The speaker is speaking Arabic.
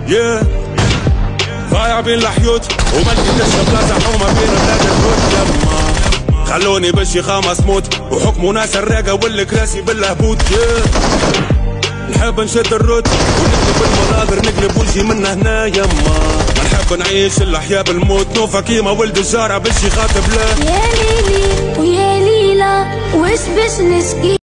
ضايع بين الحيوت وملقي تشرب بلاصة حومة بين بلاد الهود. يما خلوني بالشيخة مسموت وحكموا ناس الراقة والكراسي بالهبوط. نحب نشد الرد ونقلب المناظر نقلب وجهي من هنا. يما نحب نعيش الأحياء بالموت نوفا كيما ولد الجارة بالشيخات بلا. يا ليلي ويا ليلى وش باش نشكي